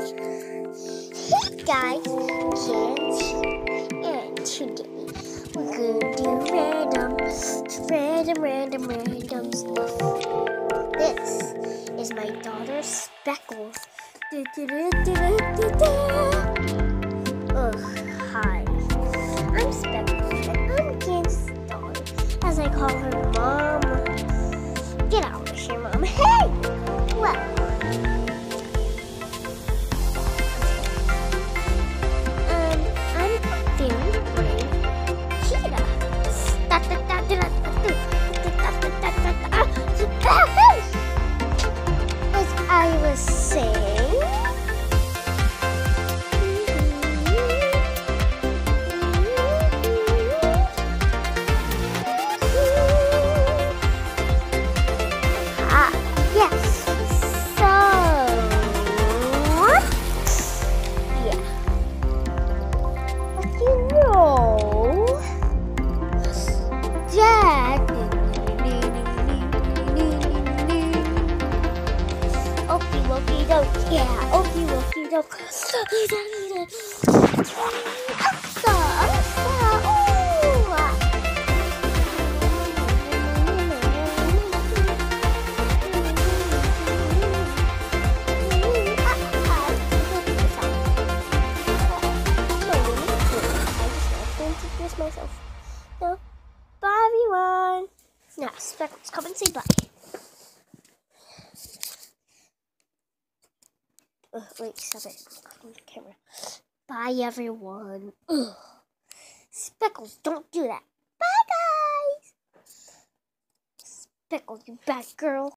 Hey guys, Ganz here, and today we're gonna do random stuff. This is my daughter Speckles. Hi, I'm Speckles, and I'm Ganz's daughter, as I call her Mom. Get out of here, Mom. Hey! Well, as I was saying, yes, so, yeah, but you know, Dad, okie doke, yeah, okie doke. Myself. No, bye everyone. Now, Speckles, come and say bye. Wait, stop it. On the camera. Bye everyone. Ugh. Speckles, don't do that. Bye guys. Speckles, you bad girl.